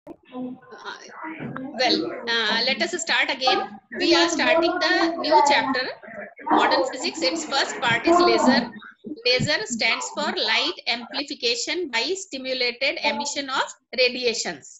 Well, let us start again. We are starting the new chapter, Modern Physics. Its first part is laser. Laser stands for light amplification by stimulated emission of radiations.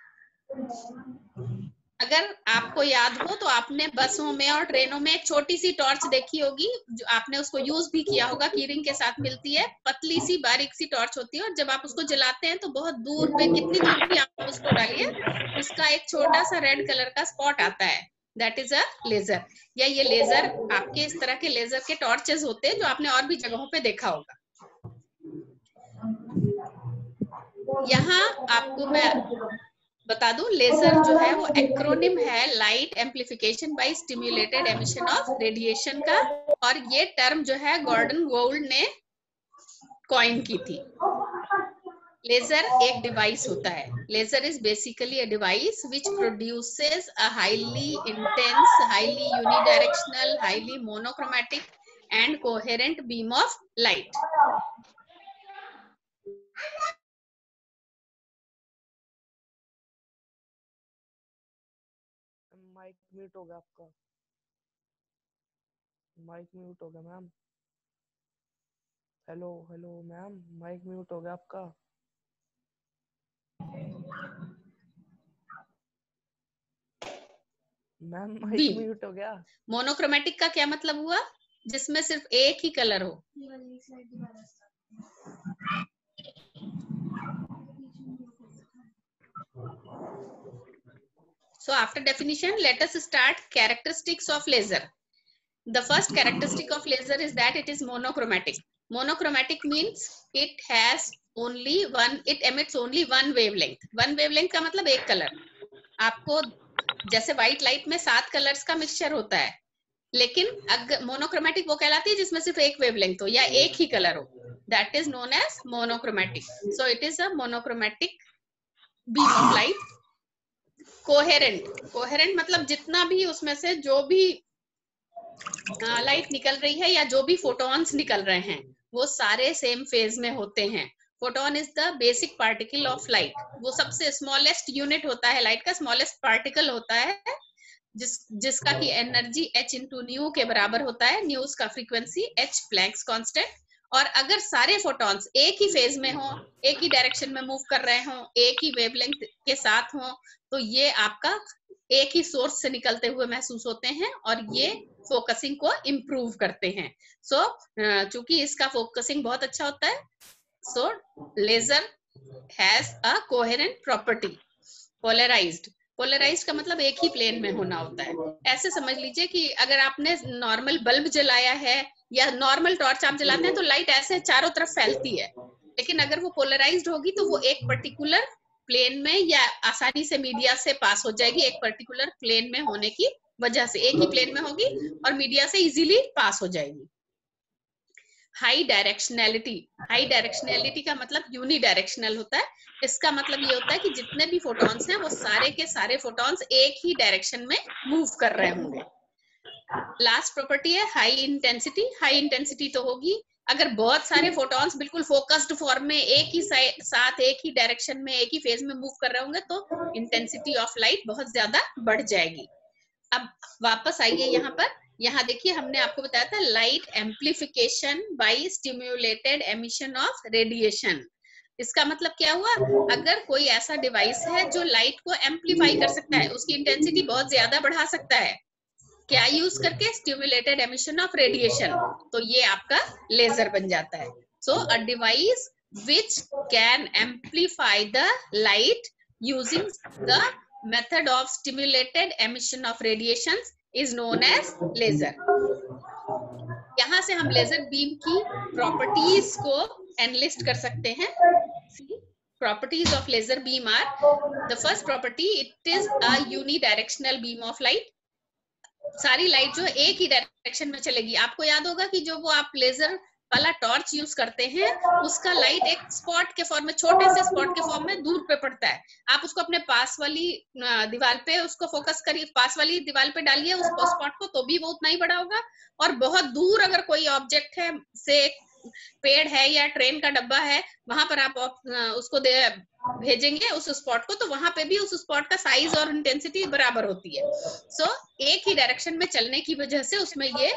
अगर आपको याद हो तो आपने बसों में और ट्रेनों में एक छोटी सी टॉर्च देखी होगी, जो आपने उसको यूज भी किया होगा, कीरिंग के साथ मिलती है, पतली सी बारीक सी टॉर्च होती है, और जब आप उसको जलाते हैं तो बहुत दूर पे, कितनी दूर भी आप उसको डालिए, उसका एक छोटा सा रेड कलर का स्पॉट आता है, दैट इज अ लेजर। या ये लेजर, आपके इस तरह के लेजर के टॉर्चेस होते हैं जो आपने और भी जगहों पे देखा होगा। यहाँ आपको मैं बता दूं, लेजर जो है वो एक्रोनिम है light amplification by stimulated emission of radiation का, और ये टर्म जो है गॉर्डन गोल्ड ने कॉइन की थी। लेजर एक डिवाइस होता है। Laser is basically a device which produces a highly intense, highly unidirectional, highly monochromatic and coherent beam of light. Mic mute हो गया आपका, माइक म्यूट हो गया ma'am. Hello hello ma'am, mic mute हो गया आपका। मैम माइक म्यूट हो गया। मोनोक्रोमैटिक का क्या मतलब हुआ? जिसमें सिर्फ एक ही कलर हो। So after definition, let us start characteristics of laser. The first characteristic of laser is that it is monochromatic. Monochromatic means it has only one, it emits only one wavelength. One wavelength का मतलब एक colour. आपको जैसे white light में 7 colours का mixture होता है, लेकिन अगर मोनोक्रोमैटिक वो कहलाती है जिसमें सिर्फ एक वेवलेंथ हो या एक ही कलर हो, that is known as monochromatic. So it is a monochromatic beam of light. Coherent, coherent मतलब जितना भी उसमें से जो भी लाइट निकल रही है या जो भी फोटॉन्स निकल रहे हैं वो सारे सेम फेज में होते हैं। Photon is the basic particle of light. वो सबसे स्मॉलेस्ट यूनिट होता है लाइट का, स्मॉलेस्ट पार्टिकल होता है जिसका की एनर्जी h इंटू न्यू के बराबर होता है। न्यू का फ्रीक्वेंसी h प्लैंक्स कांस्टेंट। और अगर सारे फोटॉन्स एक ही फेज में हो, एक ही डायरेक्शन में मूव कर रहे हो, एक ही वेवलेंथ के साथ हो, तो ये आपका एक ही सोर्स से निकलते हुए महसूस होते हैं और ये फोकसिंग को इम्प्रूव करते हैं। सो चूंकि इसका फोकसिंग बहुत अच्छा होता है, so laser has a coherent property. Polarised, polarised का मतलब एक ही प्लेन में होना होता है। ऐसे समझ लीजिए कि अगर आपने नॉर्मल बल्ब जलाया है या नॉर्मल टॉर्च आप जलाते हैं तो लाइट ऐसे चारों तरफ फैलती है, लेकिन अगर वो पोलराइज्ड होगी तो वो एक पर्टिकुलर प्लेन में या आसानी से मीडिया से पास हो जाएगी। एक पर्टिकुलर प्लेन में होने की वजह से एक ही प्लेन में होगी और मीडिया से इजीली पास हो जाएगी। हाई डायरेक्शनैलिटी, हाई डायरेक्शनैलिटी का मतलब यूनी डायरेक्शनल होता है। इसका मतलब ये होता है कि जितने भी फोटॉन्स हैं वो सारे के सारे फोटॉन्स एक ही डायरेक्शन में मूव कर रहे होंगे। लास्ट प्रॉपर्टी है हाई इंटेंसिटी। हाई इंटेंसिटी तो होगी अगर बहुत सारे फोटॉन्स बिल्कुल फोकस्ड फॉर्म में एक ही साथ एक ही डायरेक्शन में एक ही फेज में मूव कर रहे होंगे तो इंटेंसिटी ऑफ लाइट बहुत ज्यादा बढ़ जाएगी। अब वापस आइए यहाँ पर, यहाँ देखिए हमने आपको बताया था light amplification by stimulated emission of radiation. इसका मतलब क्या हुआ? अगर कोई ऐसा डिवाइस है जो लाइट को एम्प्लीफाई कर सकता है, उसकी इंटेंसिटी बहुत ज्यादा बढ़ा सकता है, क्या यूज करके? स्टिम्युलेटेड एमिशन ऑफ रेडिएशन, तो ये आपका लेजर बन जाता है। So a device which can amplify the light using the method of stimulated emission of radiations is known as laser. यहां से हम लेजर बीम की प्रॉपर्टीज को एनलिस्ट कर सकते हैं। Properties of laser beam are: the first property, it is a unidirectional beam of light. सारी light जो एक ही डायरेक्शन में चलेगी। आपको याद होगा कि जो वो आप लेजर वाला टॉर्च यूज करते हैं उसका लाइट एक स्पॉट के फॉर्म में, छोटे से स्पॉट के फॉर्म में दूर पे पड़ता है। आप उसको अपने पास वाली दीवार पे उसको फोकस करिए, पास वाली दीवार पे डालिए उस स्पॉट को, तो भी वो उतना ही बड़ा होगा। और बहुत दूर अगर कोई ऑब्जेक्ट है, से पेड़ है या ट्रेन का डब्बा है, वहां पर आप उसको भेजेंगे उस स्पॉट को, तो वहां पे भी उस स्पॉट का साइज और इंटेंसिटी बराबर होती है। सो एक ही डायरेक्शन में चलने की वजह से उसमें ये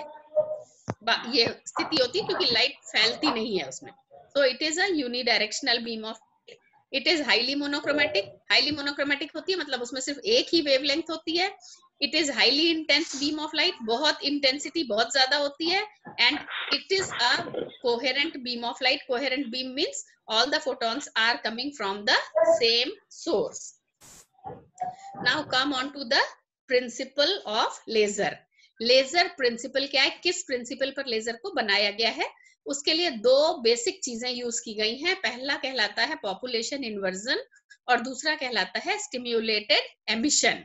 स्थिति होती है, क्योंकि लाइट फैलती नहीं है उसमें। So it is a unidirectional beam of, it is highly monochromatic. Highly monochromatic होती है मतलब उसमें सिर्फ एक ही वेवलेंथ होती है। It is highly intense beam of light, बहुत इंटेंसिटी बहुत ज्यादा होती है। And it is a coherent beam of light. Coherent beam means all the photons are coming from the same source. Now come on to the principle of laser. Laser principle क्या है, किस principal पर laser को बनाया गया है? उसके लिए दो बेसिक चीजें यूज की गई हैं। पहला कहलाता है पॉपुलेशन इन्वर्जन और दूसरा कहलाता है स्टिम्युलेटेड एमिशन।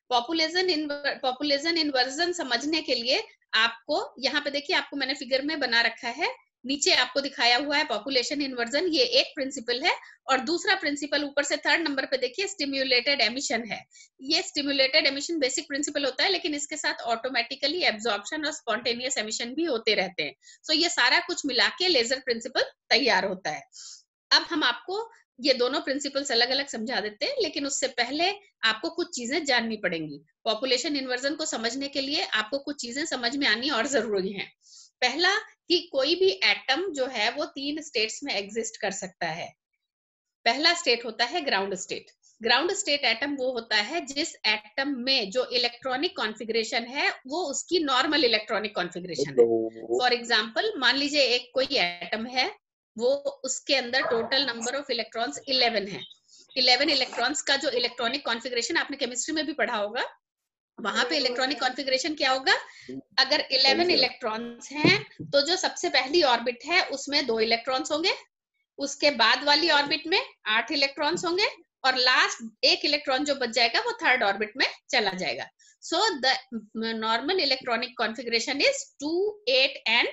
पॉपुलेशन इन्वर्जन समझने के लिए आपको यहाँ पे देखिए, आपको मैंने फिगर में बना रखा है, नीचे आपको दिखाया हुआ है पॉपुलेशन इन्वर्जन, ये एक प्रिंसिपल है। और दूसरा प्रिंसिपल ऊपर से थर्ड नंबर पे देखिए स्टिम्युलेटेड एमिशन है। ये स्टिम्युलेटेड एमिशन बेसिक प्रिंसिपल होता है, लेकिन इसके साथ ऑटोमेटिकली एब्जॉर्प्शन और स्पॉन्टेनियस एमिशन भी होते रहते हैं। सो ये सारा कुछ मिला के लेजर प्रिंसिपल तैयार होता है। अब हम आपको ये दोनों प्रिंसिपल्स अलग अलग समझा देते हैं, लेकिन उससे पहले आपको कुछ चीजें जाननी पड़ेंगी। पॉपुलेशन इन्वर्जन को समझने के लिए आपको कुछ चीजें समझ में आनी और जरूरी है। पहला कि कोई भी एटम जो है वो 3 स्टेट्स में एग्जिस्ट कर सकता है। पहला स्टेट होता है ground state. Ground state atom वो होता है जिस एटम में जो इलेक्ट्रॉनिक कॉन्फ़िगरेशन है वो उसकी नॉर्मल इलेक्ट्रॉनिक कॉन्फ़िगरेशन है। फॉर एग्जांपल मान लीजिए एक कोई एटम है, वो उसके अंदर टोटल नंबर ऑफ इलेक्ट्रॉन्स 11 है। 11 इलेक्ट्रॉन्स का जो इलेक्ट्रॉनिक कॉन्फ़िगरेशन आपने केमिस्ट्री में भी पढ़ा होगा, वहां पे इलेक्ट्रॉनिक कॉन्फ़िगरेशन क्या होगा? अगर 11 इलेक्ट्रॉन्स हैं तो जो सबसे पहली ऑर्बिट है उसमें 2 इलेक्ट्रॉन्स होंगे, उसके बाद वाली ऑर्बिट में 8 इलेक्ट्रॉन्स होंगे और लास्ट एक इलेक्ट्रॉन जो बच जाएगा वो थर्ड ऑर्बिट में चला जाएगा। So the normal electronic configuration is 2, 8 and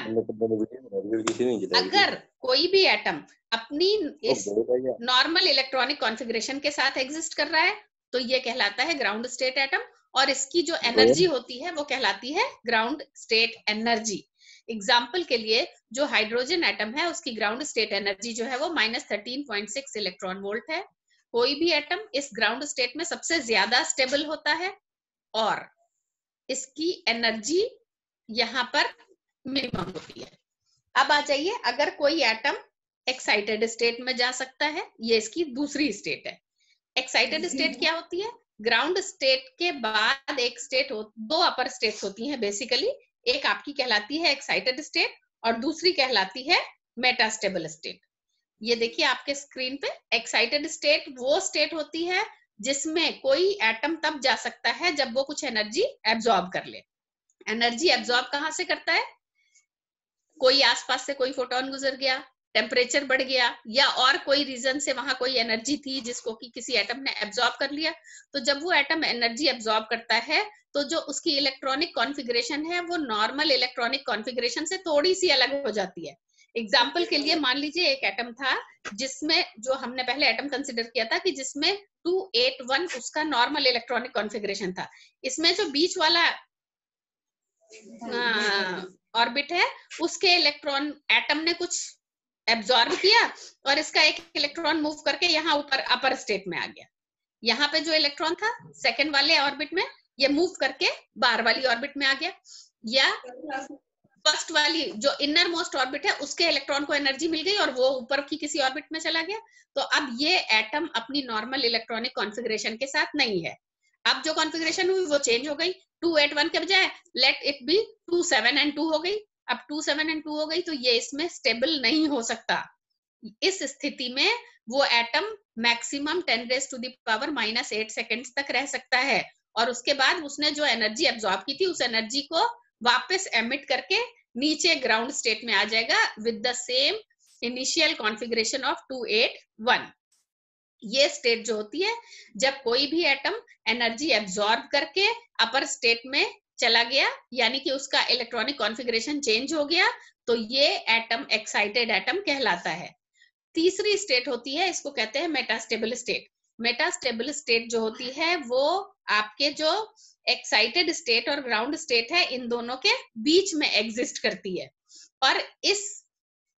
1। अगर कोई भी एटम अपनी इस नॉर्मल इलेक्ट्रॉनिक कॉन्फ़िगरेशन के साथ एग्जिस्ट कर रहा है तो ये कहलाता है ग्राउंड स्टेट एटम, और इसकी जो एनर्जी होती है वो कहलाती है ग्राउंड स्टेट एनर्जी। एग्जाम्पल के लिए जो हाइड्रोजन एटम है उसकी ग्राउंड स्टेट एनर्जी जो है वो -13.6 इलेक्ट्रॉन वोल्ट है। कोई भी एटम इस ग्राउंड स्टेट में सबसे ज्यादा स्टेबल होता है और इसकी एनर्जी यहाँ पर मिनिमम होती है। अब आ जाइए, अगर कोई एटम एक्साइटेड स्टेट में जा सकता है, ये इसकी दूसरी स्टेट है। एक्साइटेड स्टेट क्या होती है? ग्राउंड स्टेट के बाद एक स्टेट दो अपर स्टेट्स होती हैं बेसिकली। एक आपकी कहलाती है एक्साइटेड स्टेट और दूसरी कहलाती है मेटास्टेबल स्टेट। ये देखिए आपके स्क्रीन पे, एक्साइटेड स्टेट वो स्टेट होती है जिसमें कोई एटम तब जा सकता है जब वो कुछ एनर्जी एब्जॉर्ब कर ले। एनर्जी एब्जॉर्ब कहाँ से करता है? कोई आसपास से कोई फोटोन गुजर गया, टेम्परेचर बढ़ गया, या और कोई रीजन से वहां कोई एनर्जी थी जिसको कि किसी एटम ने एब्जॉर्ब कर लिया। तो जब वो एटम एनर्जी एब्जॉर्ब करता है तो जो उसकी इलेक्ट्रॉनिक कॉन्फ़िगरेशन है वो नॉर्मल इलेक्ट्रॉनिक कॉन्फ़िगरेशन से थोड़ी सी अलग हो जाती है। एग्जाम्पल के लिए मान लीजिए एक एटम था जिसमें, जो हमने पहले एटम कंसिडर किया था कि जिसमें 281 उसका नॉर्मल इलेक्ट्रॉनिक कॉन्फ़िगरेशन था। इसमें जो बीच वाला ऑर्बिट है उसके इलेक्ट्रॉन एटम ने कुछ एब्जॉर्ब किया और इसका एक इलेक्ट्रॉन मूव करके यहाँ ऊपर अपर स्टेट में आ गया। यहाँ पे जो इलेक्ट्रॉन था सेकंड वाले ऑर्बिट में, ये मूव करके बाहर वाली ऑर्बिट में आ गया, या फर्स्ट वाली जो इनर मोस्ट ऑर्बिट है उसके इलेक्ट्रॉन को एनर्जी मिल गई और वो ऊपर की किसी ऑर्बिट में चला गया। तो अब ये एटम अपनी नॉर्मल इलेक्ट्रॉनिक कॉन्फ़िगरेशन के साथ नहीं है। अब जो कॉन्फ़िगरेशन हुई वो चेंज हो गई, 281 के बजाय लेट इट बी 27 and 2 हो गई। अब 27 and 2 हो गई तो ये इसमें स्टेबल नहीं हो सकता। इस स्थिति में वो एटम मैक्सिमम 10⁻⁻8 सेकेंड्स तक रह सकता है और उसके बाद उसने जो एनर्जी एब्जॉर्ब की थी उस एनर्जी को वापस एमिट करके नीचे ग्राउंड स्टेट में आ जाएगा with the same initial configuration of 281। ये स्टेट जो होती है जब कोई भी एटम एनर्जी एब्जॉर्ब करके अपर स्टेट में चला गया, यानी कि उसका इलेक्ट्रॉनिक कॉन्फ़िगरेशन चेंज हो गया, तो ये एटम एक्साइटेड एटम कहलाता है। तीसरी स्टेट होती है, इसको कहते हैं मेटास्टेबल स्टेट। मेटास्टेबल स्टेट जो होती है वो आपके जो एक्साइटेड स्टेट और ग्राउंड स्टेट है इन दोनों के बीच में एग्जिस्ट करती है। और इस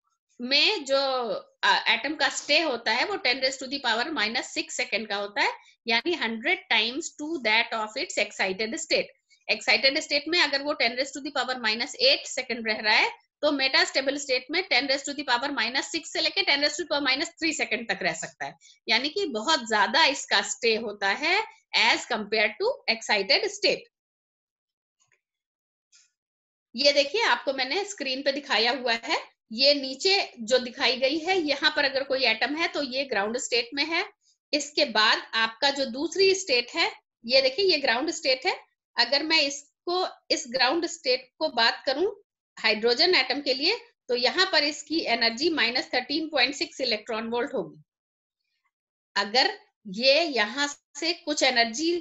में जो एटम का स्टे होता है वो 10⁻⁻⁶ सेकेंड का होता है, यानी 100 times to that of its excited state. Excited state में अगर वो 10⁻⁸ सेकेंड रह रहा है, तो मेटा स्टेबल स्टेट में 10⁻⁻⁶ से लेके 10⁻³ सेकेंड तक रह सकता है, यानी कि बहुत ज्यादा इसका स्टे होता है as compare to excited state. ये देखिए, आपको मैंने स्क्रीन पे दिखाया हुआ है, ये नीचे जो दिखाई गई है, यहाँ पर अगर कोई एटम है तो ये ग्राउंड स्टेट में है। इसके बाद आपका जो दूसरी स्टेट है, ये देखिए ये ग्राउंड स्टेट है। अगर मैं इसको, इस ग्राउंड स्टेट को बात करूं हाइड्रोजन एटम के लिए, तो यहाँ पर इसकी एनर्जी -13.6 इलेक्ट्रॉन वोल्ट होगी। अगर ये यहाँ से कुछ एनर्जी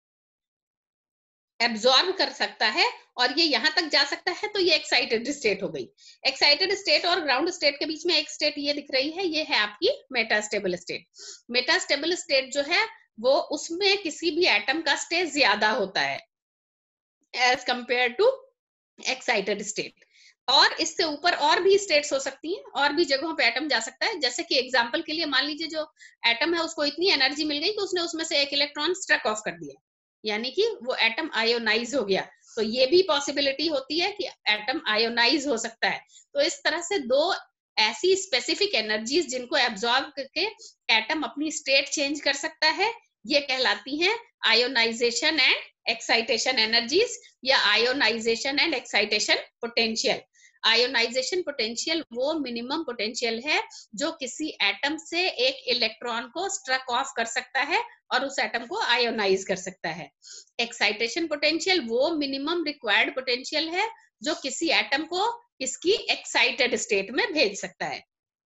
एब्जॉर्ब कर सकता है और ये यहां तक जा सकता है, तो ये एक्साइटेड स्टेट हो गई। एक्साइटेड स्टेट और ग्राउंड स्टेट के बीच में एक स्टेट ये दिख रही है, ये है आपकी मेटास्टेबल स्टेट। मेटास्टेबल स्टेट जो है वो, उसमें किसी भी एटम का स्टेट ज्यादा होता है as compare to excited state. और इससे ऊपर और भी स्टेट्स हो सकती हैं, और भी जगहों पे एटम जा सकता है। जैसे कि एग्जांपल के लिए मान लीजिए जो एटम है उसको इतनी एनर्जी मिल गई कि उसने उसमें से एक इलेक्ट्रॉन स्ट्रक ऑफ कर दिया, यानी कि वो एटम आयोनाइज हो गया। तो ये भी पॉसिबिलिटी होती है कि एटम आयोनाइज हो सकता है। तो इस तरह से दो ऐसी स्पेसिफिक एनर्जीज जिनको एब्जॉर्ब करके एटम अपनी स्टेट चेंज कर सकता है, ये कहलाती हैं आयोनाइजेशन एंड एक्साइटेशन एनर्जीज, या ionisation and excitation potential. Ionisation potential वो मिनिमम पोटेंशियल है जो किसी एटम से एक इलेक्ट्रॉन को स्ट्रक ऑफ कर सकता है और उस एटम को आयोनाइज कर सकता है। एक्साइटेशन पोटेंशियल वो मिनिमम रिक्वायर्ड पोटेंशियल है जो किसी एटम को इसकी एक्साइटेड स्टेट में भेज सकता है।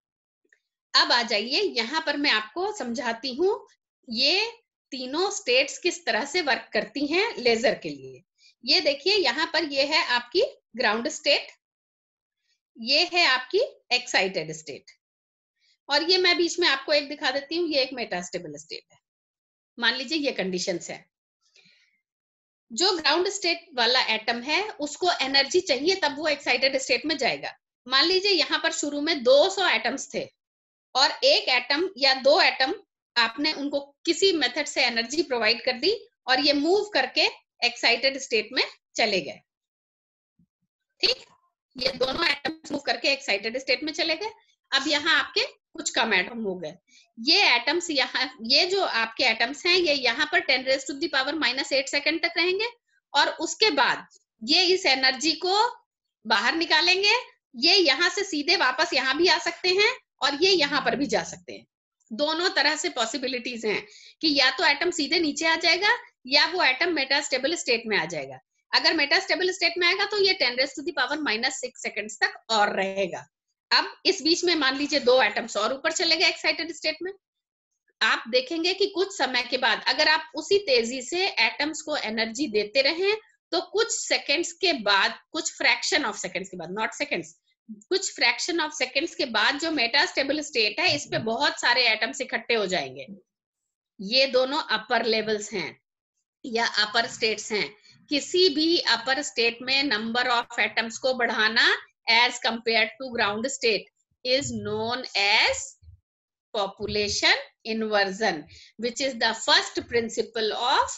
अब आ जाइए, यहां पर मैं आपको समझाती हूं ये तीनों स्टेट्स किस तरह से वर्क करती हैं लेजर के लिए। ये देखिए, यहां पर ये है आपकी ग्राउंड स्टेट, ये है आपकी एक्साइटेड स्टेट, और ये मैं बीच में आपको एक दिखा देती हूँ, ये एक मेटास्टेबल स्टेट है। मान लीजिए ये कंडीशंस है। जो ग्राउंड स्टेट वाला एटम है उसको एनर्जी चाहिए तब वो एक्साइटेड स्टेट में जाएगा। मान लीजिए यहाँ पर शुरू में 200 एटम्स थे और एक एटम या दो एटम आपने उनको किसी मेथड से एनर्जी प्रोवाइड कर दी और ये मूव करके एक्साइटेड स्टेट में चले गए। ठीक, ये दोनों एटम्स मूव करके एक्साइटेड स्टेट में चले गए। अब यहाँ आपके कुछ कम एटम हो गए। ये एटम्स यहाँ, ये जो आपके एटम्स हैं, ये यहाँ पर 10⁻⁻⁸ सेकेंड तक रहेंगे और उसके बाद ये इस एनर्जी को बाहर निकालेंगे। ये यहाँ से सीधे वापस यहाँ भी आ सकते हैं और ये यहाँ पर भी जा सकते हैं। दोनों तरह से पॉसिबिलिटीज हैं कि या तो एटम सीधे नीचे आ जाएगा या वो एटम मेटास्टेबल स्टेट में आ जाएगा। अगर मेटास्टेबल स्टेट में आएगा तो ये 10⁻⁻�6 सेकेंड्स तक और रहेगा। अब इस बीच में मान लीजिए दो एटम्स और ऊपर चले गए एक्साइटेड स्टेट में। आप देखेंगे कि कुछ समय के बाद अगर आप उसी तेजी से एटम्स को एनर्जी देते रहें तो कुछ सेकेंड्स के बाद, कुछ फ्रैक्शन ऑफ सेकेंड्स के बाद, नॉट सेकेंड्स, कुछ फ्रैक्शन ऑफ सेकेंड्स के बाद जो मेटास्टेबल स्टेट है इस पे बहुत सारे एटम्स इकट्ठे हो जाएंगे। ये दोनों अपर लेवल्स हैं या अपर स्टेट्स हैं। किसी भी अपर स्टेट में नंबर ऑफ एटम्स को बढ़ाना as compared to ground state is known as population inversion, which is the first principle of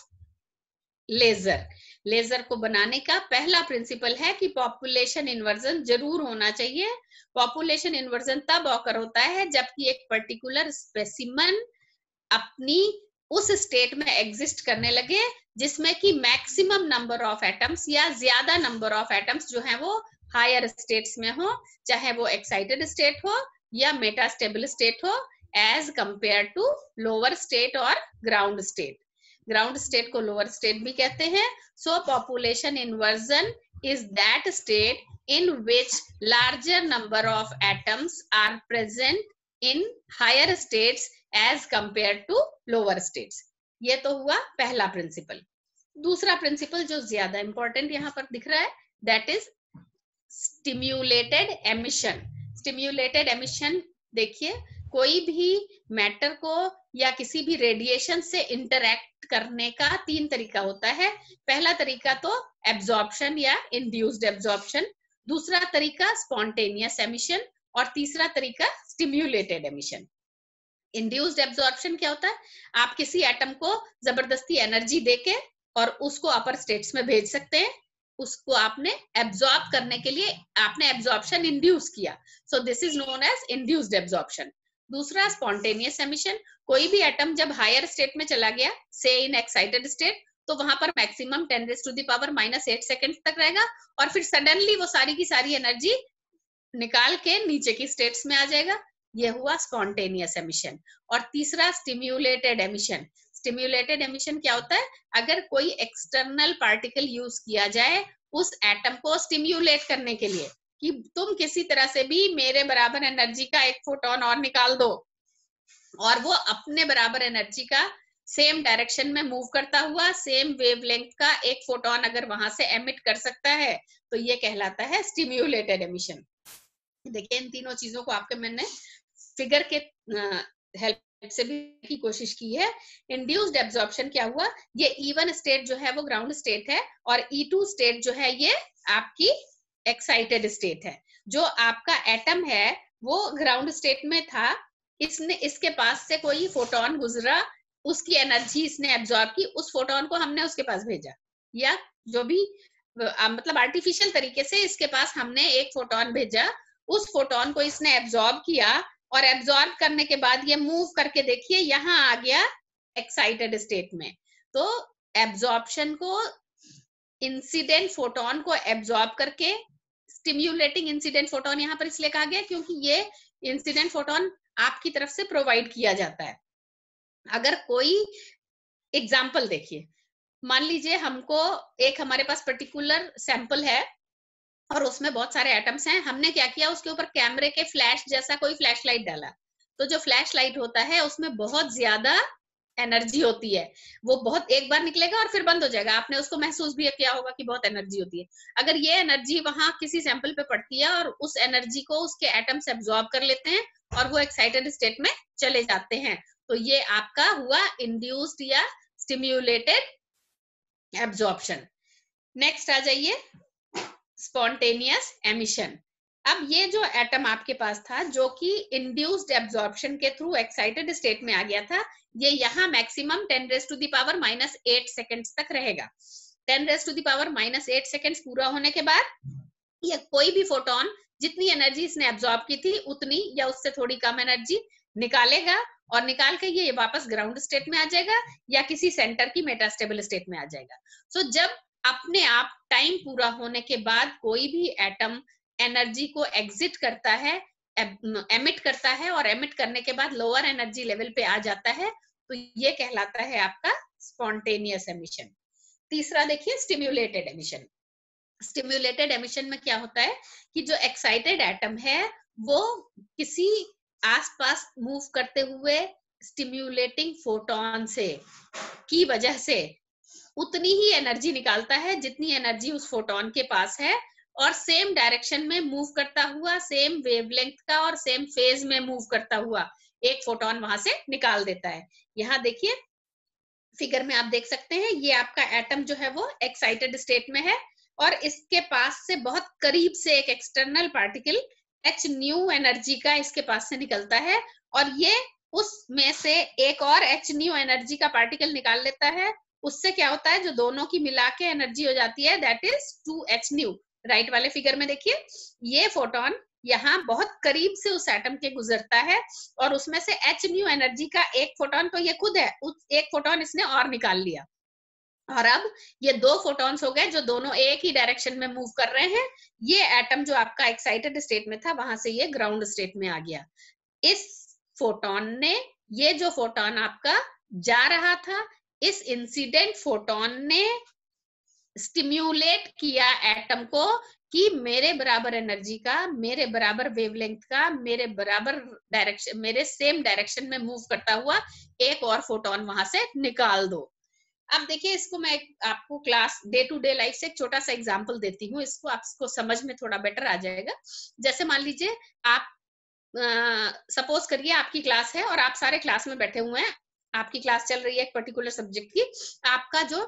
laser. Laser को बनाने का पहला प्रिंसिपल है कि पॉपुलेशन इन्वर्जन जरूर होना चाहिए। पॉपुलेशन इन्वर्जन तब ऑकर होता है जबकि एक पर्टिकुलर स्पेसिमन अपनी उस स्टेट में एग्जिस्ट करने लगे जिसमें कि मैक्सिमम नंबर ऑफ एटम्स या ज्यादा नंबर ऑफ एटम्स जो हैं वो हायर स्टेट्स में हो, चाहे वो एक्साइटेड स्टेट हो या मेटास्टेबल स्टेट हो, as compare to lower state और ग्राउंड स्टेट। ग्राउंड स्टेट को लोअर स्टेट भी कहते हैं। So population inversion is that state in which larger number of atoms are present in higher states as compare to lower states. ये तो हुआ पहला principal. दूसरा प्रिंसिपल जो ज्यादा इंपॉर्टेंट यहाँ पर दिख रहा है, that is stimulated emission. Stimulated emission, देखिए कोई भी मैटर को या किसी भी रेडिएशन से इंटरैक्ट करने का तीन तरीका होता है। पहला तरीका तो एब्जॉर्प्शन या इंड्यूस्ड एब्जॉर्प्शन, दूसरा तरीका स्पॉन्टेनियस एमिशन और तीसरा तरीका स्टिम्युलेटेड एमिशन। इंड्यूस्ड एब्जॉर्प्शन क्या होता है, आप किसी एटम को जबरदस्ती एनर्जी देके और उसको अपर स्टेट्स में भेज सकते हैं, उसको आपने एब्जॉर्ब करने के लिए आपने एब्जॉर्प्शन इंड्यूस किया, so this is known as induced absorption. दूसरा स्पॉन्टेनियस एमिशन, कोई भी एटम जब हायर स्टेट में चला गया, से इन एक्साइटेड स्टेट, तो वहां पर मैक्सिमम 10⁻⁻8 सेकेंड तक रहेगा और फिर सडनली वो सारी की सारी एनर्जी निकाल के नीचे की स्टेट्स में आ जाएगा, ये हुआ स्पॉन्टेनियस एमिशन। और तीसरा स्टिम्युलेटेड एमिशन। स्टिम्युलेटेड एमिशन क्या होता है, अगर कोई एक्सटर्नल पार्टिकल यूज किया जाए उस एटम को स्टिम्युलेट करने के लिए कि तुम किसी तरह से भी मेरे बराबर एनर्जी का एक फोटोन और निकाल दो, और वो अपने बराबर एनर्जी का सेम डायरेक्शन में मूव करता हुआ सेम वेवलेंथ का एक फोटोन अगर वहां से एमिट कर सकता है, तो ये कहलाता है स्टिम्युलेटेड एमिशन। देखिए इन तीनों चीजों को आपके मैंने फिगर के हेल्प से भी की कोशिश की है। इंड्यूस्ड एब्जॉर्प्शन क्या हुआ, ये E1 स्टेट जो है वो ग्राउंड स्टेट है और E2 स्टेट जो है ये आपकी एक्साइटेड स्टेट है। जो आपका एटम है वो ग्राउंड स्टेट में था, इसके पास से कोई फोटोन गुजरा, उसकी एनर्जी इसने एब्जॉर्ब की, उस फोटोन को हमने उसके पास भेजा, या जो भी मतलब आर्टिफिशियल तरीके से इसके पास हमने एक फोटोन भेजा, उस फोटोन को इसने एब्जॉर्ब किया और एब्जॉर्ब करने के बाद ये मूव करके देखिए यहाँ आ गया एक्साइटेड स्टेट में। तो एब्जॉर्प्शन को इंसिडेंट फोटोन को एब्जॉर्ब करके, स्टिम्युलेटिंग इंसिडेंट फोटोन यहाँ पर इसलिए कहा गया क्योंकि ये इंसिडेंट फोटोन आपकी तरफ से प्रोवाइड किया जाता है। अगर कोई एग्जाम्पल देखिए, मान लीजिए हमको एक हमारे पास पर्टिकुलर सैंपल है और उसमें बहुत सारे एटम्स हैं, हमने क्या किया उसके ऊपर कैमरे के फ्लैश जैसा कोई फ्लैश लाइट डाला, तो जो फ्लैश लाइट होता है उसमें बहुत ज्यादा एनर्जी होती है, वो बहुत एक बार निकलेगा और फिर बंद हो जाएगा, आपने उसको महसूस भी किया होगा कि बहुत एनर्जी होती है। अगर ये एनर्जी वहां किसी सैंपल पे पड़ती है और उस एनर्जी को उसके एटम्स एब्जॉर्ब कर लेते हैं और वो एक्साइटेड स्टेट में चले जाते हैं, तो ये आपका हुआ इंड्यूस्ड या स्टिम्युलेटेड एब्जॉर्प्शन। नेक्स्ट आ जाइए स्पॉन्टेनियस एमिशन। अब ये जो एटम आपके पास था जो कि इंड्यूस्ड एब्जॉर्प्शन के थ्रू एक्साइटेड स्टेट में आ गया था, ये यहाँ मैक्सिमम 10⁻⁻8 सेकेंड्स तक रहेगा। 10⁻⁻8 सेकेंड्स पूरा होने के बाद ये कोई भी फोटोन जितनी एनर्जी इसने एब्जॉर्ब की थी उतनी या उससे थोड़ी कम एनर्जी निकालेगा और निकाल के ये वापस ग्राउंड स्टेट में आ जाएगा या किसी सेंटर की मेटास्टेबल स्टेट में आ जाएगा। सो जब अपने आप टाइम पूरा होने के बाद कोई भी एटम एनर्जी को एग्जिट करता है, एमिट करता है और एमिट करने के बाद लोअर एनर्जी लेवल पे आ जाता है, तो ये कहलाता है आपका स्पॉन्टेनियस एमिशन। तीसरा देखिए स्टिम्युलेटेड एमिशन। स्टिम्युलेटेड एमिशन में क्या होता है कि जो एक्साइटेड एटम है वो किसी आसपास मूव करते हुए स्टिम्युलेटिंग फोटोन से की वजह से उतनी ही एनर्जी निकालता है जितनी एनर्जी उस फोटोन के पास है, और सेम डायरेक्शन में मूव करता हुआ, सेम वेवलेंथ का और सेम फेज में मूव करता हुआ एक फोटोन वहां से निकाल देता है। यहाँ देखिए फिगर में आप देख सकते हैं, ये आपका एटम जो है वो एक्साइटेड स्टेट में है और इसके पास से बहुत करीब से एक external particle h nu energy का इसके पास से निकलता है और ये उसमें से एक और h न्यू एनर्जी का पार्टिकल निकाल लेता है। उससे क्या होता है, जो दोनों की मिला के एनर्जी हो जाती है, that is 2h nu. Right वाले फिगर में देखिए ये फोटोन यहाँ बहुत करीब से उस एटम के गुजरता है और उसमें से h न्यू एनर्जी का एक फोटोन तो ये खुद है, उस एक फोटोन इसने और निकाल लिया और अब ये दो फोटॉन्स हो गए जो दोनों एक ही डायरेक्शन में मूव कर रहे हैं। ये एटम जो आपका एक्साइटेड स्टेट में था वहां से ये ग्राउंड स्टेट में आ गया। इस फोटोन ने, ये जो फोटोन आपका जा रहा था, इस इंसिडेंट फोटोन ने स्टिम्युलेट किया एटम को कि मेरे बराबर एनर्जी का, मेरे बराबर वेवलेंथ का, मेरे बराबर डायरेक्शन, मेरे सेम डायरेक्शन में मूव करता हुआ एक और फोटोन वहां से निकाल दो। अब देखिए इसको मैं आपको class day to day life से एक छोटा सा एग्जांपल देती हूँ, इसको आपको समझ में थोड़ा बेटर आ जाएगा। जैसे मान लीजिए आप सपोज करिए आपकी क्लास है और आप सारे क्लास में बैठे हुए हैं, आपकी क्लास चल रही है एक पर्टिकुलर सब्जेक्ट की, आपका जो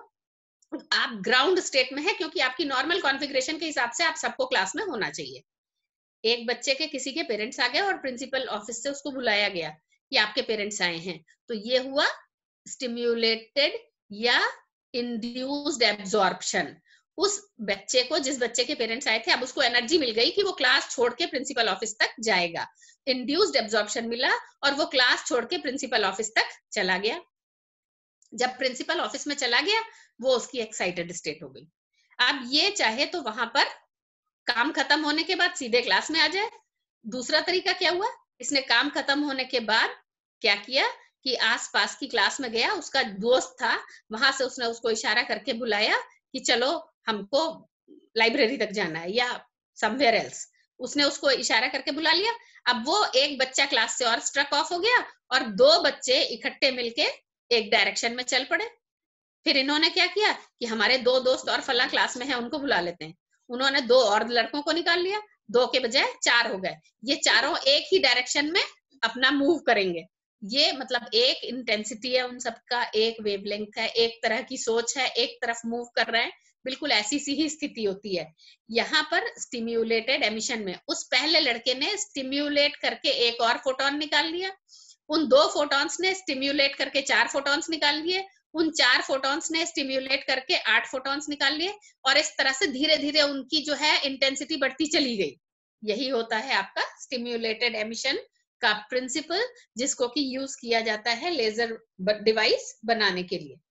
आप ग्राउंड स्टेट में है क्योंकि आपकी नॉर्मल कॉन्फ़िगरेशन के हिसाब से आप सबको क्लास में होना चाहिए। एक बच्चे के किसी के पेरेंट्स आ गए और प्रिंसिपल ऑफिस से उसको बुलाया गया कि आपके पेरेंट्स आए हैं, तो ये हुआ स्टिम्युलेटेड या इंड्यूस्ड एब्जॉर्प्शन। उस बच्चे को, जिस बच्चे के पेरेंट्स आए थे, अब उसको एनर्जी मिल गई कि वो क्लास छोड़ के प्रिंसिपल ऑफिस तक जाएगा। इंड्यूस्ड एब्जॉर्प्शन मिला और वो क्लास छोड़ के प्रिंसिपल ऑफिस तक चला गया। जब प्रिंसिपल ऑफिस में चला गया, वो उसकी एक्साइटेड स्टेट हो गई। अब ये चाहे तो वहां पर काम खत्म होने के बाद सीधे क्लास में आ जाए। दूसरा तरीका क्या हुआ, इसने काम खत्म होने के बाद क्या किया कि आसपास की क्लास में गया, उसका दोस्त था, वहां से उसने उसको इशारा करके बुलाया कि चलो हमको लाइब्रेरी तक जाना है या समवेयर एल्स। उसने उसको इशारा करके बुला लिया। अब वो एक बच्चा क्लास से और स्ट्रक ऑफ हो गया और दो बच्चे इकट्ठे मिलके एक डायरेक्शन में चल पड़े। फिर इन्होंने क्या किया कि हमारे दो दोस्त और फला क्लास में है, उनको बुला लेते हैं। उन्होंने दो और लड़कों को निकाल लिया, दो के बजाय चार हो गए। ये चारों एक ही डायरेक्शन में अपना मूव करेंगे। ये मतलब एक इंटेंसिटी है उन सबका, एक वेवलेंथ है, एक तरह की सोच है, एक तरफ मूव कर रहे हैं। बिल्कुल ऐसी सी ही स्थिति होती है यहाँ पर स्टिम्युलेटेड एमिशन में। उस पहले लड़के ने स्टिम्युलेट करके एक और फोटोन निकाल लिया, उन दो फोटॉन्स ने स्टिम्युलेट करके चार फोटॉन्स निकाल लिए, उन चार फोटॉन्स ने स्टिम्युलेट करके 8 फोटॉन्स निकाल लिए, और इस तरह से धीरे धीरे उनकी जो है इंटेंसिटी बढ़ती चली गई। यही होता है आपका स्टिम्युलेटेड एमिशन का प्रिंसिपल, जिसको कि यूज किया जाता है लेजर डिवाइस बनाने के लिए।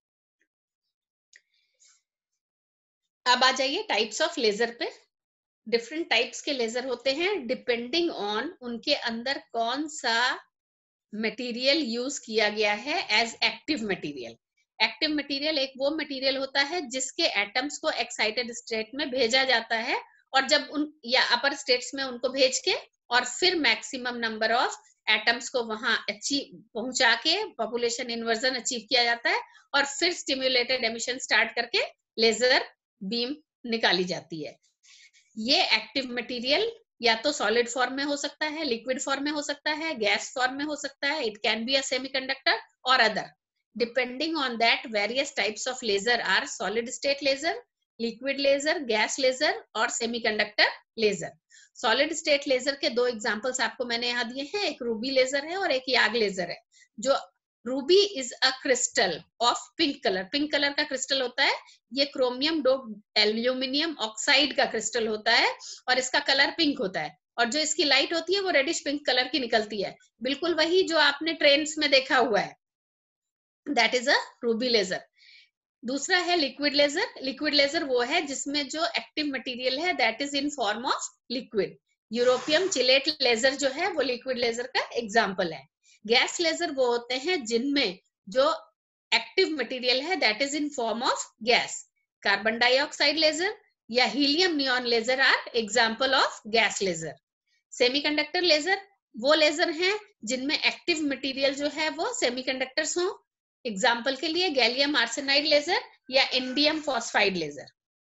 अब आ जाइए टाइप्स ऑफ लेजर पे। डिफरेंट टाइप्स के लेजर होते हैं डिपेंडिंग ऑन उनके अंदर कौन सा मटेरियल यूज किया गया है as active material. Active material एक वो मटेरियल होता है जिसके एटम्स को एक्साइटेड स्टेट में भेजा जाता है, और जब उन या अपर स्टेट्स में उनको भेज के और फिर मैक्सिमम नंबर ऑफ एटम्स को वहां अचीव पहुंचा के पॉपुलेशन इन्वर्जन अचीव किया जाता है, और फिर स्टिम्युलेटेड एमिशन स्टार्ट करके लेजर बीम निकाली जाती है। ये एक्टिव मटेरियल या तो सॉलिड फॉर्म में हो सकता है, लिक्विड फॉर्म में हो सकता है, गैस फॉर्म में हो सकता है, it can be a semiconductor और other. Depending on that various types of laser are solid state laser, liquid laser, gas laser और semiconductor laser. Solid state laser के दो एग्जांपल्स आपको मैंने यहाँ दिए हैं, एक रूबी लेजर है और एक याग लेजर है। जो ruby is a crystal of pink colour, pink colour का क्रिस्टल होता है। ये क्रोमियम डोप्ड एल्यूमिनियम ऑक्साइड का क्रिस्टल होता है और इसका कलर पिंक होता है, और जो इसकी लाइट होती है वो रेडिश पिंक कलर की निकलती है, बिल्कुल वही जो आपने ट्रेन्स में देखा हुआ है, that is a ruby laser. दूसरा है लिक्विड लेजर। लिक्विड लेजर वो है जिसमें जो एक्टिव मटेरियल है that is in form of liquid. Europium chelate laser जो है वो लिक्विड लेजर का एग्जाम्पल है। गैस लेजर वो होते हैं जिनमें जो एक्टिव मटेरियल है that is in form of gas. Carbon dioxide laser या helium neon laser are example of gas laser. Semiconductor laser वो लेजर हैं जिनमें एक्टिव मटेरियल जो है वो सेमीकंडक्टर्स हों। एग्जाम्पल के लिए गैलियम आर्सेनाइड लेजर या indium phosphide laser.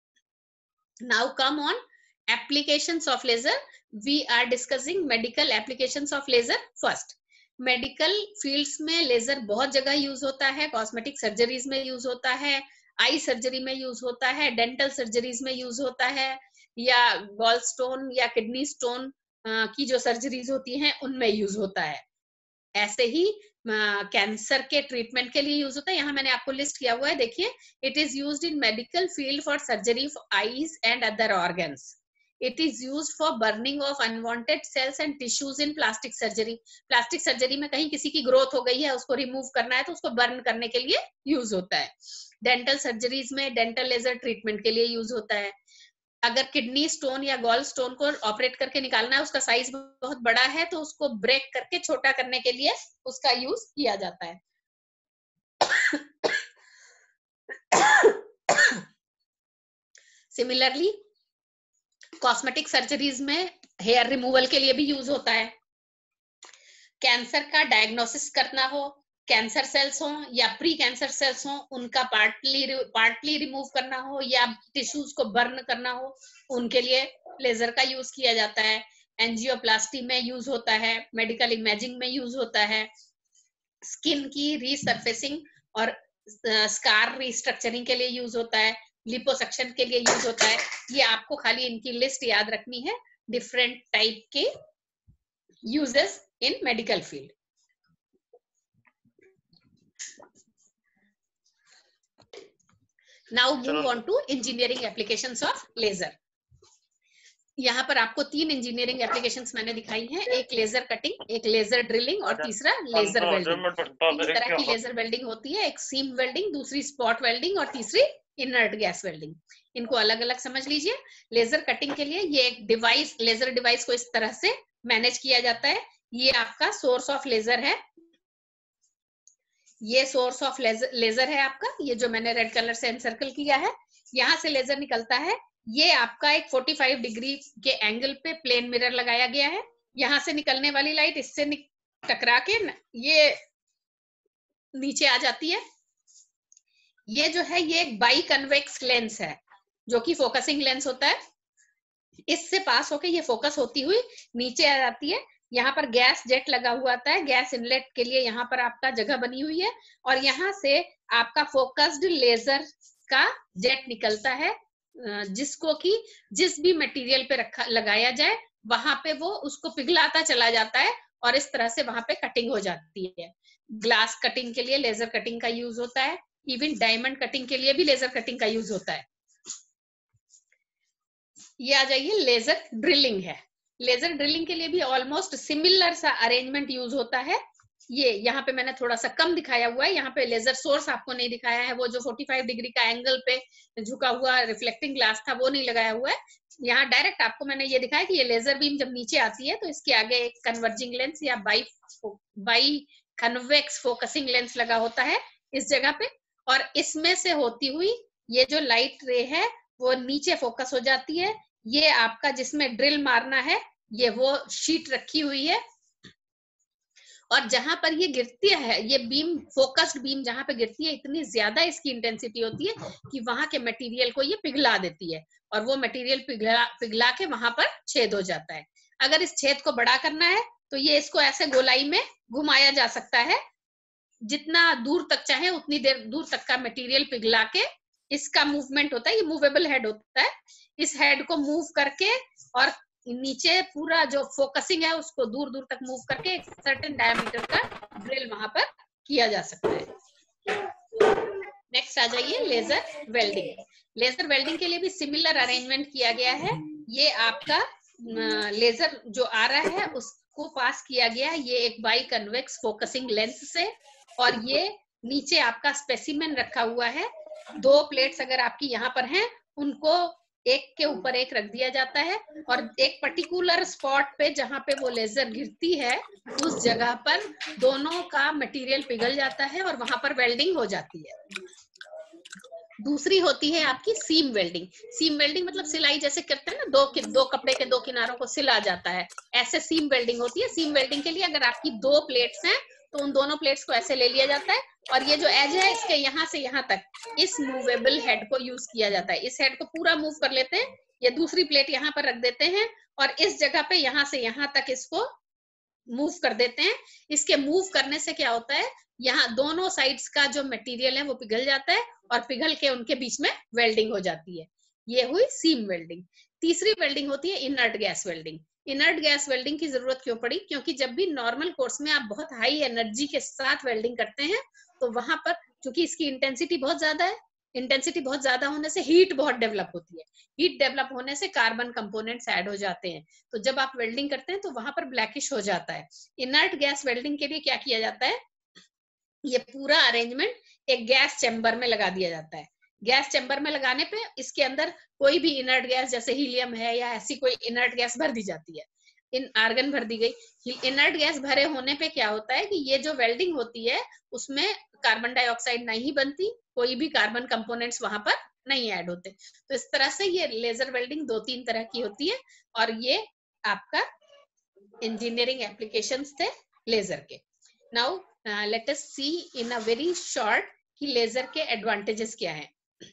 Now come on applications of laser. We are discussing medical applications of laser first. Medical fields में लेजर बहुत जगह यूज होता है। कॉस्मेटिक सर्जरीज में यूज होता है, आई सर्जरी में यूज होता है, डेंटल सर्जरीज में यूज होता है, या गॉल स्टोन या किडनी स्टोन की जो सर्जरीज होती हैं उनमें यूज होता है। ऐसे ही कैंसर के ट्रीटमेंट के लिए यूज होता है। यहाँ मैंने आपको लिस्ट किया हुआ है, देखिए। It is used in medical field for surgery of eyes and other organs. It is used for burning of unwanted cells and tissues in plastic surgery. Plastic surgery में कहीं किसी की ग्रोथ हो गई है, उसको रिमूव करना है तो उसको बर्न करने के लिए यूज होता है। डेंटल सर्जरीज में डेंटल लेजर ट्रीटमेंट के लिए यूज होता है। अगर किडनी स्टोन या गॉल स्टोन को ऑपरेट करके निकालना है, उसका साइज बहुत बड़ा है, तो उसको ब्रेक करके छोटा करने के लिए उसका यूज किया जाता है। सिमिलरली कॉस्मेटिक सर्जरीज में हेयर रिमूवल के लिए भी यूज होता है। कैंसर का डायग्नोसिस करना हो, कैंसर सेल्स हो या प्री कैंसर सेल्स हो, उनका पार्टली रिमूव करना हो या टिश्यूज को बर्न करना हो, उनके लिए लेजर का यूज किया जाता है। एंजियोप्लास्टी में यूज होता है, मेडिकल इमेजिंग में यूज होता है, स्किन की रीसर्फेसिंग और स्कार रिस्ट्रक्चरिंग के लिए यूज होता है, लिपोसक्शन के लिए यूज होता है। ये आपको खाली इनकी लिस्ट याद रखनी है, डिफरेंट टाइप के uses in medical field. Now move on to engineering applications of laser. यहाँ पर आपको 3 इंजीनियरिंग एप्लीकेशंस मैंने दिखाई हैं, एक लेजर कटिंग, एक लेजर ड्रिलिंग और तीसरा लेजर वेल्डिंग। 3 तरह की लेजर वेल्डिंग होती है, एक सीम वेल्डिंग, दूसरी स्पॉट वेल्डिंग और तीसरी इनर्ट गैस वेल्डिंग। इनको अलग अलग समझ लीजिए। लेजर कटिंग के लिए ये एक डिवाइस, लेजर डिवाइस को इस तरह से मैनेज किया जाता है। ये आपका सोर्स ऑफ लेजर है, ये सोर्स ऑफ लेजर है आपका, ये जो मैंने रेड कलर से एनसर्कल किया है, यहाँ से लेजर निकलता है। ये आपका एक 45 डिग्री के एंगल पे प्लेन मिरर लगाया गया है। यहाँ से निकलने वाली लाइट इससे टकरा के ये नीचे आ जाती है। ये जो है ये एक बाई कन्वेक्स लेंस है, जो कि फोकसिंग लेंस होता है। इससे पास होके ये फोकस होती हुई नीचे आ जाती है। यहाँ पर गैस जेट लगा हुआ आता है, गैस इनलेट के लिए यहाँ पर आपका जगह बनी हुई है, और यहाँ से आपका फोकस्ड लेजर का जेट निकलता है, जिसको कि जिस भी मटेरियल पे लगाया जाए वहां पे वो उसको पिघलाता चला जाता है, और इस तरह से वहां पे कटिंग हो जाती है। ग्लास कटिंग के लिए लेजर कटिंग का यूज होता है, इवन डायमंड कटिंग के लिए भी लेजर कटिंग का यूज होता है। ये आ जाइए लेजर ड्रिलिंग है। लेजर ड्रिलिंग के लिए भी ऑलमोस्ट सिमिलर सा अरेंजमेंट यूज होता है। ये यहाँ पे मैंने थोड़ा सा कम दिखाया हुआ है, यहाँ पे लेजर सोर्स आपको नहीं दिखाया है, वो जो 45 डिग्री का एंगल पे झुका हुआ रिफ्लेक्टिंग ग्लास था वो नहीं लगाया हुआ है। यहाँ डायरेक्ट आपको मैंने ये दिखाया कि ये लेजर बीम जब नीचे आती है तो इसके आगे एक कन्वर्जिंग लेंस या बाई कन्वेक्स फोकसिंग लेंस लगा होता है इस जगह पे, और इसमें से होती हुई ये जो लाइट रे है वो नीचे फोकस हो जाती है। ये आपका जिसमें ड्रिल मारना है ये वो शीट रखी हुई है, और जहां पर ये गिरती है, ये बीम फोकस्ड बीम जहां पे गिरती है इतनी ज्यादा इसकी इंटेंसिटी होती है कि वहां के मटेरियल को ये पिघला देती है, और वो मटेरियल पिघला के वहां पर छेद हो जाता है। अगर इस छेद को बड़ा करना है तो ये इसको ऐसे गोलाई में घुमाया जा सकता है, जितना दूर तक चाहे उतनी देर दूर तक का मटेरियल पिघला के इसका मूवमेंट होता है। ये मूवेबल हेड होता है, इस हेड को मूव करके और नीचे पूरा जो फोकसिंग है उसको दूर दूर तक मूव करके एक सर्टेन डायमीटर का ड्रिल वहां पर किया जा सकता है। नेक्स्ट आ जाइए लेजर वेल्डिंग। लेजर वेल्डिंग के लिए भी सिमिलर अरेंजमेंट किया गया है। ये आपका लेजर जो आ रहा है उसको पास किया गया है ये एक बाई कन्वेक्स फोकसिंग लेंस से, और ये नीचे आपका स्पेसिमेन रखा हुआ है। 2 प्लेट्स अगर आपकी यहाँ पर हैं उनको एक के ऊपर एक रख दिया जाता है, और एक पर्टिकुलर स्पॉट पे जहां पे वो लेजर गिरती है उस जगह पर दोनों का मटेरियल पिघल जाता है और वहां पर वेल्डिंग हो जाती है। दूसरी होती है आपकी सीम वेल्डिंग। सीम वेल्डिंग मतलब सिलाई जैसे करते हैं ना, दो कपड़े के 2 किनारों को सिला जाता है, ऐसे सीम वेल्डिंग होती है। सीम वेल्डिंग के लिए अगर आपकी 2 प्लेट्स हैं तो उन दोनों प्लेट्स को ऐसे ले लिया जाता है, और ये जो एज है इसके यहाँ से यहाँ तक इस मूवेबल हेड को यूज किया जाता है। इस हेड को पूरा मूव कर लेते हैं, ये दूसरी प्लेट यहाँ पर रख देते हैं, और इस जगह पे यहाँ से यहाँ तक इसको मूव कर देते हैं। इसके मूव करने से क्या होता है, यहाँ दोनों साइड्स का जो मटेरियल है वो पिघल जाता है, और पिघल के उनके बीच में वेल्डिंग हो जाती है। ये हुई सीम वेल्डिंग। तीसरी वेल्डिंग होती है inert gas welding. Inert gas welding की जरूरत क्यों पड़ी, क्योंकि जब भी नॉर्मल कोर्स में आप बहुत हाई एनर्जी के साथ वेल्डिंग करते हैं तो वहां पर क्योंकि इसकी इंटेंसिटी बहुत ज्यादा है, इंटेंसिटी बहुत ज्यादा होने से हीट बहुत डेवलप होती है। हीट डेवलप होने से कार्बन कंपोनेंट्स ऐड हो जाते हैं, तो जब आप वेल्डिंग करते हैं तो वहां पर ब्लैकिश हो जाता है। इनर्ट गैस वेल्डिंग के लिए क्या किया जाता है, ये पूरा अरेंजमेंट एक गैस चैम्बर में लगा दिया जाता है। गैस चैम्बर में लगाने पे इसके अंदर कोई भी इनर्ट गैस जैसे हीलियम है या ऐसी कोई इनर्ट गैस भर दी जाती है, इन आर्गन भर दी गई। इनर्ट गैस भरे होने पे क्या होता है कि ये जो वेल्डिंग होती है उसमें कार्बन डाइऑक्साइड नहीं बनती, कोई भी कार्बन कंपोनेंट्स वहां पर नहीं ऐड होते। तो इस तरह से ये लेजर वेल्डिंग 2-3 तरह की होती है, और ये आपका इंजीनियरिंग एप्लीकेशंस थे लेजर के। Now let us see in a very short कि लेजर के एडवांटेजेस क्या है।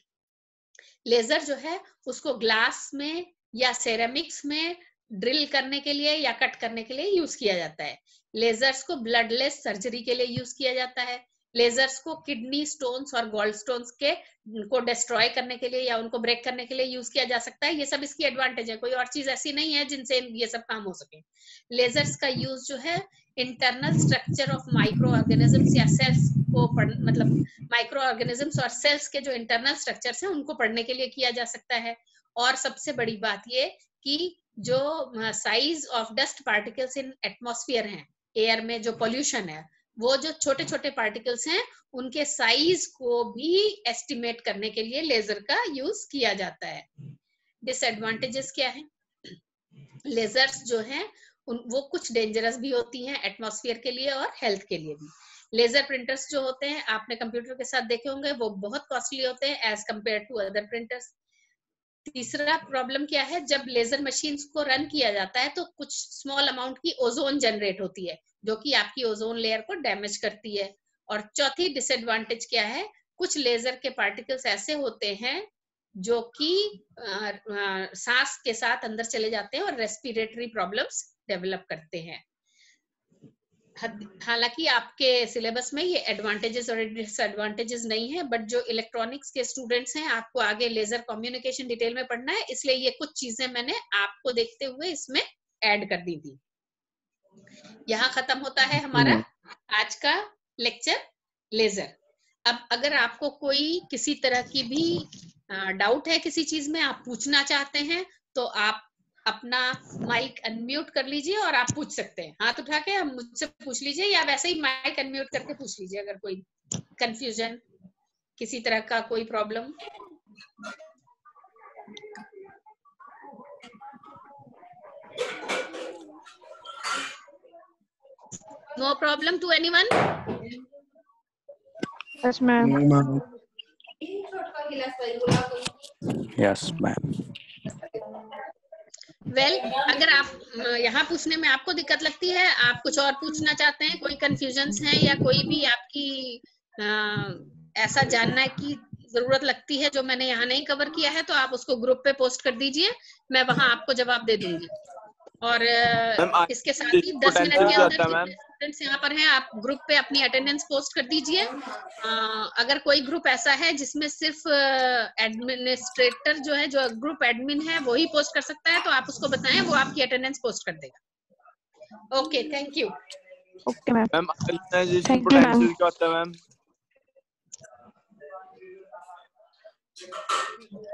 लेजर जो है उसको ग्लास में या सेरेमिक्स में ड्रिल करने के लिए या कट करने के लिए यूज किया जाता है। लेजर्स को ब्लडलेस सर्जरी के लिए यूज किया जाता है। लेजर्स को किडनी स्टोन्स और गोल्ड स्टोन्स के को डिस्ट्रॉय करने के लिए या उनको ब्रेक करने के लिए यूज किया जा सकता है। ये सब इसकी एडवांटेज है, कोई और चीज ऐसी नहीं है जिनसे ये सब काम हो सके। लेजर्स का यूज जो है internal structure of micro organisms या सेल्स को मतलब माइक्रो ऑर्गेनिजम्स और सेल्स के जो इंटरनल स्ट्रक्चर्स हैं उनको पढ़ने के लिए किया जा सकता है। और सबसे बड़ी बात ये कि जो size of dust particles in atmosphere हैं, एयर में जो पोल्यूशन है, वो जो छोटे छोटे पार्टिकल्स हैं उनके साइज को भी एस्टिमेट करने के लिए लेजर का यूज किया जाता है। डिसएडवांटेजेस क्या है? लेजर्स जो हैं वो कुछ डेंजरस भी होती हैं एटमॉस्फेयर के लिए और हेल्थ के लिए भी। लेजर प्रिंटर्स जो होते हैं आपने कंप्यूटर के साथ देखे होंगे, वो बहुत कॉस्टली होते हैं as compare to other printers. तीसरा प्रॉब्लम क्या है? जब लेजर मशीन्स को रन किया जाता है तो कुछ स्मॉल अमाउंट की ओजोन जनरेट होती है जो कि आपकी ओजोन लेयर को डैमेज करती है। और चौथी डिसएडवांटेज क्या है? कुछ लेजर के पार्टिकल्स ऐसे होते हैं जो कि सांस के साथ अंदर चले जाते हैं और रेस्पिरेटरी प्रॉब्लम्स डेवलप करते हैं। हालांकि आपके सिलेबस में ये एडवांटेजेस और डिसएडवांटेजेस नहीं है, बट जो इलेक्ट्रॉनिक्स के स्टूडेंट्स हैं आपको आगे लेजर कम्युनिकेशन डिटेल में पढ़ना है, इसलिए ये कुछ चीजें मैंने आपको देखते हुए इसमें ऐड कर दी थी। यहाँ खत्म होता है हमारा आज का लेक्चर लेजर। अब अगर आपको कोई किसी तरह की भी डाउट है किसी चीज में, आप पूछना चाहते हैं, तो आप अपना माइक अनम्यूट कर लीजिए और आप पूछ सकते हैं। हाथ उठा के मुझसे पूछ लीजिए या वैसे ही माइक अनम्यूट करके पूछ लीजिए अगर कोई कंफ्यूजन, किसी तरह का कोई problem. No problem to anyone? Yes ma'am. Yes ma'am. Well, अगर आप यहाँ पूछने में आपको दिक्कत लगती है, आप कुछ और पूछना चाहते हैं, कोई कंफ्यूजन्स हैं या कोई भी आपकी ऐसा जानना की जरूरत लगती है जो मैंने यहाँ नहीं कवर किया है, तो आप उसको ग्रुप पे पोस्ट कर दीजिए, मैं वहां आपको जवाब दे दूंगी। और इसके साथ ही 10 मिनट के अंदर जितने स्टूडेंट्स यहाँ पर हैं आप ग्रुप पे अपनी अटेंडेंस पोस्ट कर दीजिए। अगर कोई ग्रुप ऐसा है जिसमें सिर्फ एडमिनिस्ट्रेटर जो है, जो ग्रुप एडमिन है, वही पोस्ट कर सकता है, तो आप उसको बताएं, वो आपकी अटेंडेंस पोस्ट कर देगा। Okay, thank you. Okay ma'am. Ma'am thank you ma'am. क्या होता है मैम?